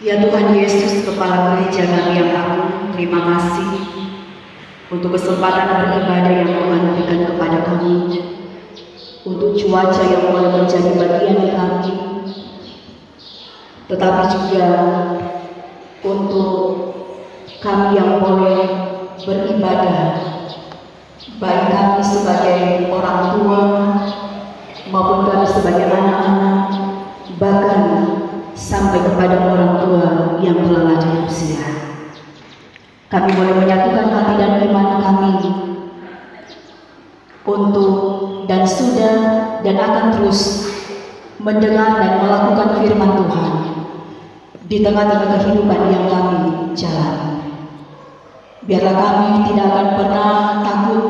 Ya Tuhan Yesus, Kepala Gereja kami yang agung, terima kasih untuk kesempatan beribadah yang Tuhan berikan kepada kami, untuk cuaca yang boleh menjadi bagian kami, tetapi juga untuk kami yang boleh beribadah, baik kami sebagai orang tua maupun kami sebagai anak-anak, bahkan sampai kepada orang tua yang telah lanjut usia. Kami boleh menyatukan hati dan iman kami untuk dan sudah dan akan terus mendengar dan melakukan firman Tuhan di tengah-tengah kehidupan yang kami jalani. Biarlah kami tidak akan pernah takut,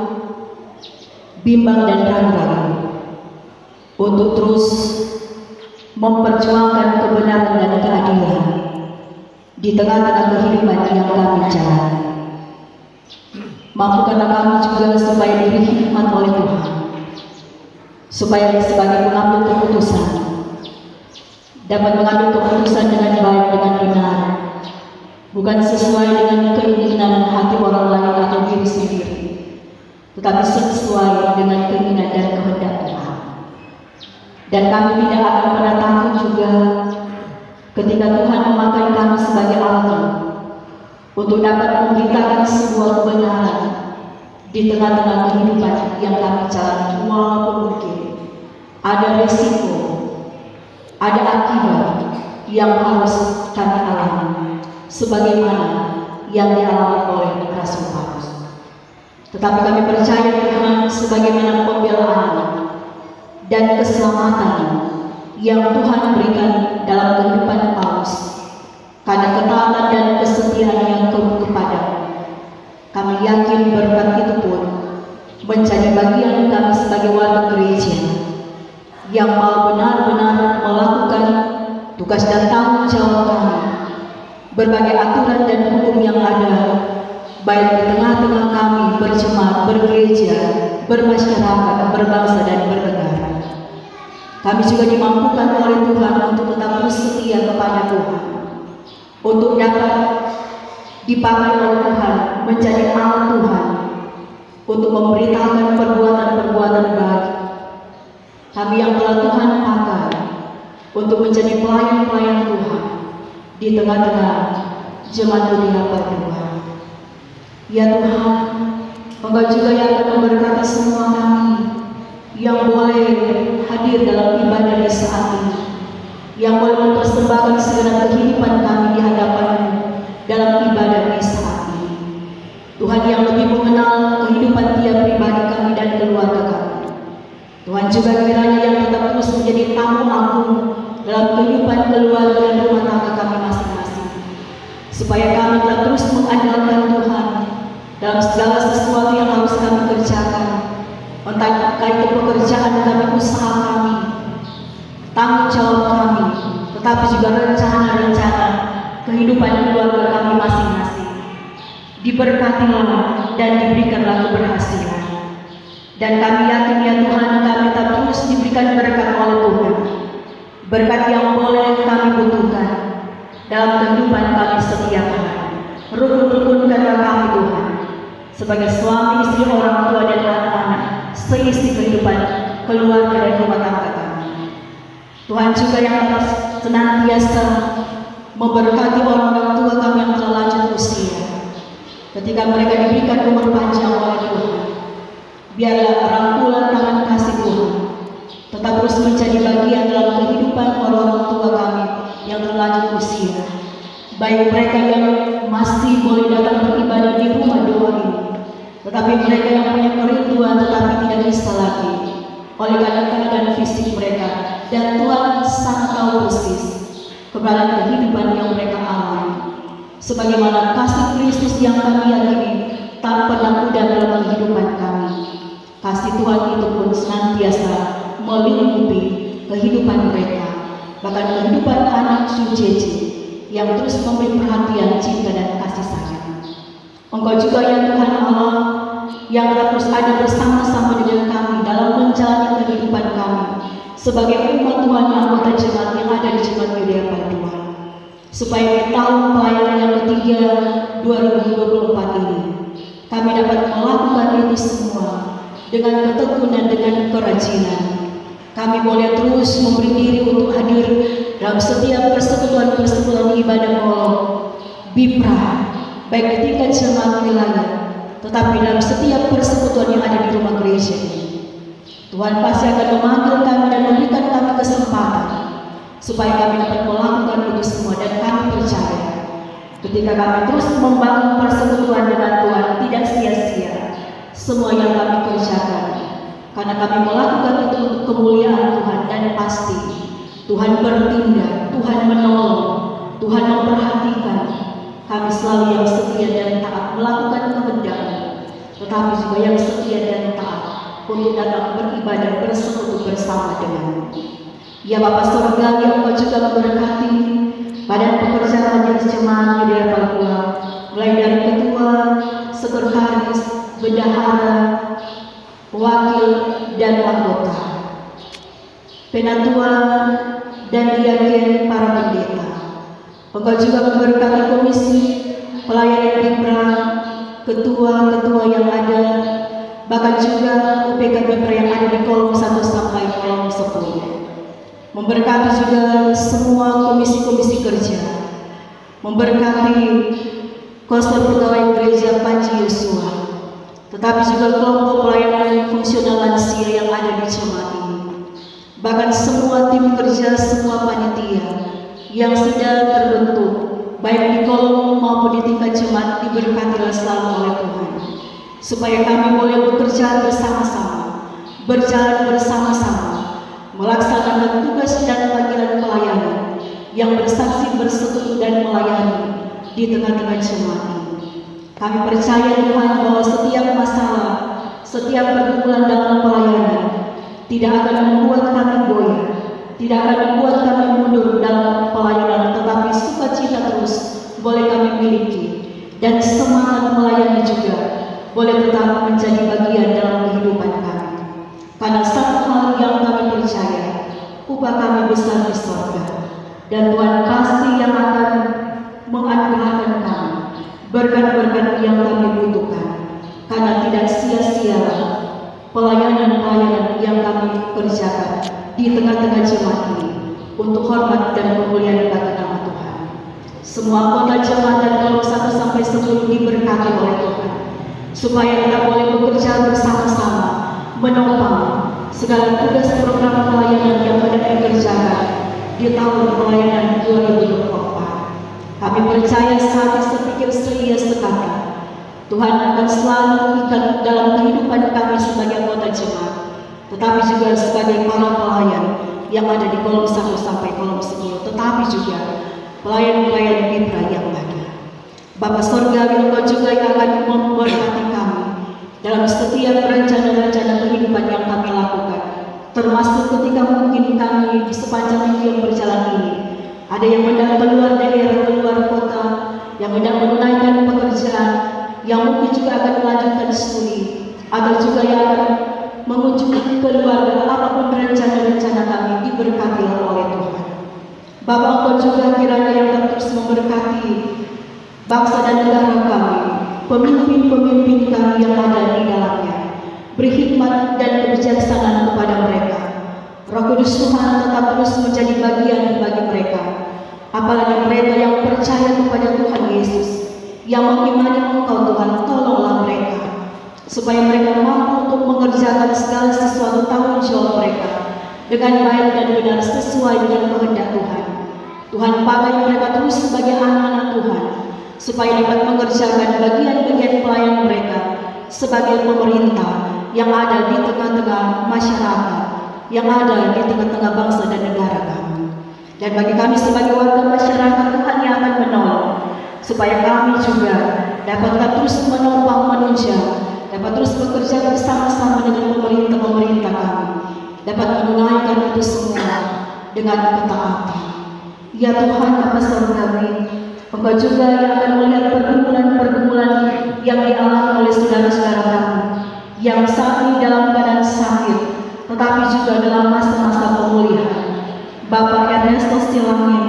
bimbang dan ragu-ragu untuk terus memperjuangkan kebenaran dan keadilan di tengah-tengah kehidupan yang kami jalani. Mampukanlah kami juga supaya diberi hikmat oleh Tuhan, supaya sebagai pengambil keputusan dapat mengambil keputusan dengan baik, dengan benar, bukan sesuai dengan keinginan hati orang lain atau diri sendiri, tetapi sesuai dengan keinginan dan kehendak Tuhan. Dan kami tidak akan pernah takut juga ketika Tuhan memakai kami sebagai alat untuk dapat memberitakan sebuah kebenaran di tengah-tengah kehidupan yang kami jalani. Walaupun mungkin ada risiko, ada akibat yang harus kami alami, sebagaimana yang dialami oleh Rasul Paulus. Tetapi kami percaya Tuhan, sebagaimana pembelaan dan keselamatan yang Tuhan berikan dalam kehidupan Paulus karena ketaatan dan kesetiaan yang kepada kami yakin berkat itu pun menjadi bagian kami sebagai warga gereja yang mau benar-benar melakukan tugas dan tanggung jawab kami. Berbagai aturan dan hukum yang ada, baik di tengah-tengah kami berjemaat, bergereja, bermasyarakat, berbangsa dan bernegara. Kami juga dimampukan oleh Tuhan untuk tetap setia kepada Tuhan, untuk dapat dipakai oleh Tuhan menjadi alat Tuhan untuk memberitakan perbuatan-perbuatan baik. Kami yang telah Tuhan pakai untuk menjadi pelayan-pelayan Tuhan di tengah-tengah jemaat dunia berdua. Ya Tuhan, Engkau juga yang akan memberkati semua kami yang boleh hadir dalam ibadah di saat ini, yang boleh mempersembahkan segenap kehidupan kami di hadapan-Mu dalam ibadah di saat ini. Tuhan yang lebih mengenal kehidupan tiap pribadi kami dan keluarga kami. Tuhan juga kiranya yang tetap terus menjadi tamu agung dalam kehidupan keluarga dan rumah tangga kami masing-masing, supaya kami tetap terus mengandalkan Tuhan dalam segala sesuatu yang harus kami kerjakan, entah itu pekerjaan kami, usaha kami, tanggung jawab kami, tetapi juga rencana-rencana kehidupan keluarga kami masing-masing. Diberkatilah dan diberikanlah keberhasilan. Dan kami yakin ya Tuhan, kami tak terus diberikan berkat oleh Tuhan, berkat yang boleh kami butuhkan dalam kehidupan kami setiap hari. Rukun-rukunkanlah kami Tuhan sebagai suami, istri, orang tua dan anak-anak, seisi kehidupan keluarga dan rumah tangga kami. Tuhan juga yang akan senantiasa memberkati orang-orang tua kami yang telah lanjut usia, ketika mereka diberikan umur panjang oleh Tuhan. Biarlah rangkulan tangan kasih Tuhan tetap terus menjadi bagian dalam kehidupan orang-orang tua kami yang telah lanjut usia, baik mereka yang masih boleh datang beribadah di rumah doa ini, tetapi mereka yang punya kerinduan tetapi tidak bisa lagi oleh keadaan fisik mereka, dan Tuhan sangat tahu persis keberadaan kehidupan yang mereka alami, sebagaimana kasih Kristus yang kami yakini tak pernah pudar dalam kehidupan kami. Kasih Tuhan itu pun senantiasa melingkupi kehidupan mereka, bahkan kehidupan anak cucu yang terus memberi perhatian, cinta dan kasih sayang. Engkau juga ya Tuhan Allah yang terus ada bersama-sama dengan kami dalam menjalani kehidupan kami sebagai umat Tuhan yang anggota jemaat yang ada di Jemaat Gereja Paduan. supaya di tahun pelayanan yang ketiga 2024 ini kami dapat melakukan itu semua dengan ketekunan, dengan kerajinan. Kami boleh terus memberi diri untuk hadir dalam setiap persekutuan-persekutuan ibadah kolom BIPRA, baik di tingkat jemaat wilayah, tetapi dalam setiap persekutuan yang ada di rumah gereja. Tuhan pasti akan memanggil kami dan memberikan kami kesempatan supaya kami dapat melakukan itu semua, dan kami percaya ketika kami terus membangun persekutuan dengan Tuhan tidak sia-sia semua yang kami kerjakan, karena kami melakukan itu untuk kemuliaan Tuhan, dan pasti Tuhan bertindak, Tuhan menolong, Tuhan memperhatikan. Kami selalu yang setia dan taat melakukan kehendak-Nya, tetapi juga yang setia dan taat untuk datang beribadah bersekutu bersama dengan-Mu. Ya Bapa Surgawi, Engkau juga memberkati badan pekerjaan majelis jemaat di Papua, mulai dari ketua, sekretaris, bendahara, wakil dan anggota, penatua dan diaken, para pendeta. Engkau juga memberkati komisi pelayanan BIPRA, ketua-ketua yang ada, bahkan juga UPK BIPRA yang ada di kolom 1 sampai kolom 10. Memberkati juga semua komisi-komisi kerja, memberkati Konsel Pegawai Gereja Panji Yosua, tetapi juga kelompok pelayanan fungsional lansia yang ada di jemaat ini, bahkan semua tim kerja, semua panitia yang sudah terbentuk baik di kolom maupun di tingkat jemaat, diberkatilah selalu oleh Tuhan, supaya kami boleh bekerja bersama-sama, berjalan bersama-sama, melaksanakan tugas dan panggilan pelayanan yang bersaksi, bersekutu dan melayani di tengah-tengah jemaat ini. Kami percaya Tuhan bahwa setiap masalah, setiap pergumulan dalam pelayanan tidak akan membuat kami goyah, tidak akan membuat kami mundur dalam pelayanan, tetapi sukacita terus boleh kami miliki, dan semangat melayani juga boleh tetap menjadi bagian dalam kehidupan kami. Karena satu hal yang kami percaya, upah kami besar di surga, dan Tuhan pasti yang akan menganugerahkan kami berkat-berkat yang kami butuhkan, karena tidak sia-sia pelayanan-pelayanan yang kami kerjakan di tengah-tengah jemaat ini untuk hormat dan kemuliaan bagi nama Tuhan. Semua anggota jemaat dan kolom 1 sampai 10 diberkati oleh Tuhan, supaya kita boleh bekerja bersama-sama menopang segala tugas program pelayanan yang hendak dikerjakan di tahun pelayanan 2024. Kami percaya saat sepikir selia sekali Tuhan akan selalu ikat dalam kehidupan kami sebagai anggota jemaat, tetapi juga sebagai para pelayan yang ada di kolom 1 sampai kolom 10, tetapi juga pelayan-pelayan BIPRA yang ada. Bapa Surgawi, Engkau juga yang akan memberkati kami dalam setiap rencana-rencana kehidupan yang kami lakukan, termasuk ketika mungkin kami di sepanjang minggu yang berjalan ini ada yang hendak keluar daerah, keluar kota, yang hendak menunaikan pekerjaan, yang mungkin juga akan melanjutkan studi, atau juga yang akan mengunjungi keluarga. Apapun rencana-rencana kami, diberkatilah oleh Tuhan. Bapa, Engkau juga kiranya yang terus memberkati bangsa dan negara kami, pemimpin-pemimpin kami yang ada di dalamnya, beri hikmat dan kebijaksanaan kepada mereka. Roh Kudus Tuhan tetap terus menjadi bagian bagi mereka, apalagi mereka yang percaya kepada Tuhan Yesus, yang mengimani Engkau Tuhan. Tolonglah mereka supaya mereka mampu untuk mengerjakan segala sesuatu tanggung jawab mereka dengan baik dan benar sesuai dengan kehendak Tuhan. Tuhan pakai mereka terus sebagai anak-anak Tuhan, supaya dapat mengerjakan bagian-bagian pelayan mereka sebagai pemerintah yang ada di tengah-tengah masyarakat, yang ada di tengah-tengah bangsa dan negara kami. Dan bagi kami sebagai warga masyarakat, Tuhan yang akan menolong, supaya kami juga dapat terus menopang, menunjang, dapat terus bekerja bersama-sama dengan pemerintah-pemerintah kami, dapat menunaikan itu semua dengan ketaatan. Ya Tuhan, Bapa Surgawi, Engkau juga yang akan melihat pergumulan-pergumulan yang dialami oleh saudara-saudara kami yang saat ini dalam keadaan sakit, tetapi juga dalam masa-masa pemulihan. Bapak Ernesto Silangin,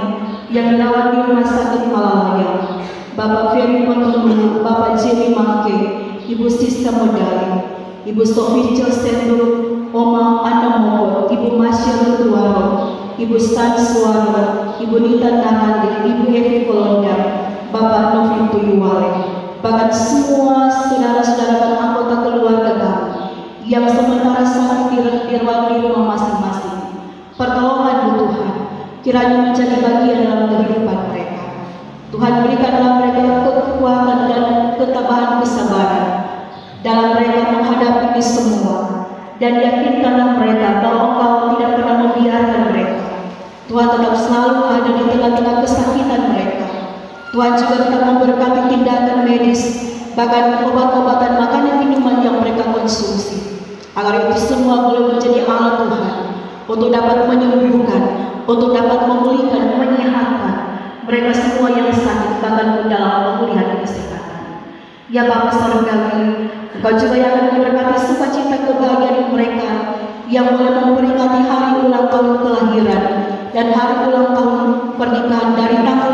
yang dirawat di rumah sakit Malaya, Bapak Ferry Montunu, Bapak Jerry Mangke, Ibu Siska Modali, Ibu Sofi Josendro, Oma Ana Mongol, Ibu Masya Lutuaro, Ibu Stan Suara, Ibu Nita Narandi, Ibu Evi Kolonda, Bapak Novi Tuyuwale, bahkan semua saudara-saudara dan anggota keluarga kami yang sementara sakit dirawat di rumah masing-masing. Pertolongan Tuhan kiranya menjadi bagian dalam kehidupan mereka. Tuhan berikanlah mereka kekuatan dan ketabahan kesabaran dalam mereka menghadapi ini semua, dan yakinkanlah mereka bahwa Engkau tidak pernah membiarkan mereka. Tuhan tetap selalu ada di tengah-tengah kesakitan mereka. Tuhan juga tetap memberkati tindakan medis, bahkan obat-obatan, makanan, minuman yang mereka konsumsi, agar itu semua boleh menjadi alat Tuhan untuk dapat menyembuhkan, untuk dapat memulihkan, menyehatkan mereka semua yang sakit, bahkan dalam pemulihan kesehatan. Ya Bapa Surgawi, Engkau juga yang akan memberkati sukacita kebahagiaan mereka yang boleh memperingati hari ulang tahun kelahiran dan hari ulang tahun pernikahan dari tanggal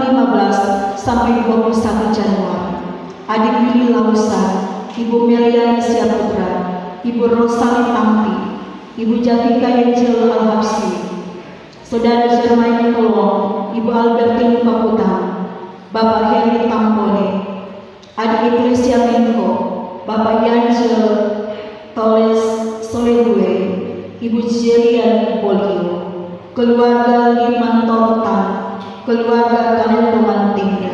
15 sampai 21 Januari. Adik Willy Lausa, Ibu Meliani Siaputra, Ibu Rosali Tampi, Ibu Jafika Angel Al-Habsi, Saudara Jermain Kolong, Ibu Albertine Paputan, Bapak Heri Tampone, Adik Iglesia Menko, Bapak Yanjel Toles Soledue, Ibu Jelian Polio, keluarga Liman Tortan, keluarga Galendo Mantinga.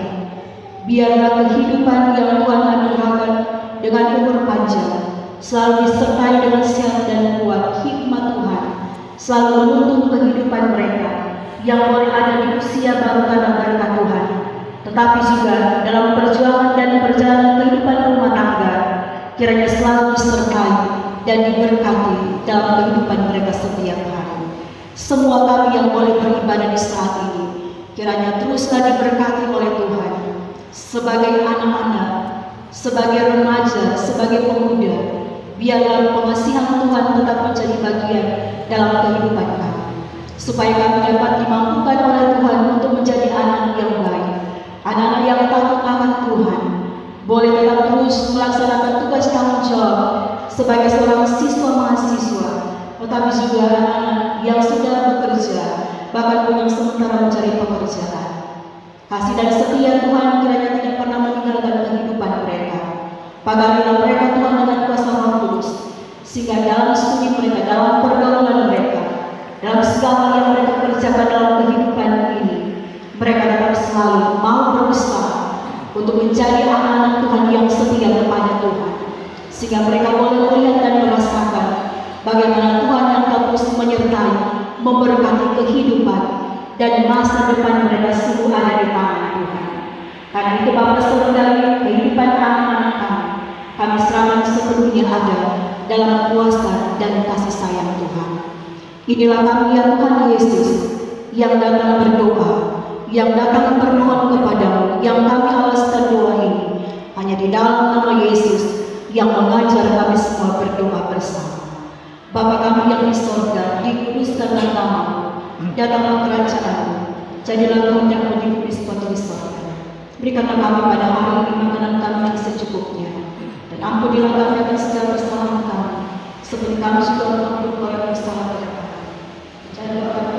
Biarlah kehidupan yang Tuhan anugerahkan dengan umur panjang selalu disertai dengan sehat dan kuat hikmat Tuhan, selalu menuntun kehidupan mereka yang boleh ada di usia baru karena berkat Tuhan, tetapi juga dalam perjuangan dan perjalanan kehidupan rumah tangga kiranya selalu disertai dan diberkati dalam kehidupan mereka setiap hari. Semua kami yang boleh beribadah di saat ini kiranya teruslah diberkati oleh Tuhan, sebagai anak-anak, sebagai remaja, sebagai pemuda. Biarlah pengasihan Tuhan tetap menjadi bagian dalam kehidupan kami, supaya kami dapat dimampukan oleh Tuhan untuk menjadi anak yang baik, anak-anak yang takut akan Tuhan, boleh tetap terus melaksanakan tugas tanggung jawab sebagai seorang siswa mahasiswa, tetapi juga anak-anak yang sudah bekerja, bahkan pun yang sementara mencari pekerjaan. Kasih dan setia Tuhan kiranya tidak pernah meninggalkan kehidupan mereka. Pagarilah mereka Tuhan dengan kuasa Roh Kudus, sehingga dalam studi mereka, dalam pergaulan mereka, dalam segala yang mereka kerjakan dalam kehidupan ini, mereka dapat selalu mau berusaha untuk menjadi anak-anak Tuhan yang setia kepada Tuhan, sehingga mereka boleh melihat dan merasakan bagaimana Tuhan yang terus menyertai, memberkati kehidupan dan masa depan mereka sungguh ada di tangan Tuhan. Karena itu Bapak Surgawi, kehidupan anak-anak kami serahkan sepenuhnya ada dalam kuasa dan kasih sayang Tuhan. Inilah kami ya Tuhan Yesus, yang datang berdoa, yang datang bermohon kepadamu, yang kami alaskan doa ini hanya di dalam nama Yesus yang mengajar kami semua berdoa bersama. Bapa kami yang di sorga, dikuduskanlah namamu, datanglah kerajaan-Mu, jadilah kehendakmu di bumi seperti di sorga. Berikanlah kami pada hari ini makanan kami yang secukupnya, dan ampunilah kami akan segala kesalahan kami, seperti kami juga mengampuni orang yang bersalah kepada kami. Jangan